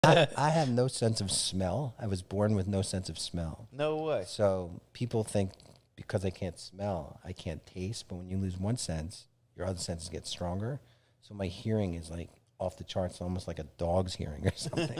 I have no sense of smell. I was born with no sense of smell. No way. So people think because I can't smell, I can't taste. But when you lose one sense, your other senses get stronger. So my hearing is like off the charts, almost like a dog's hearing or something.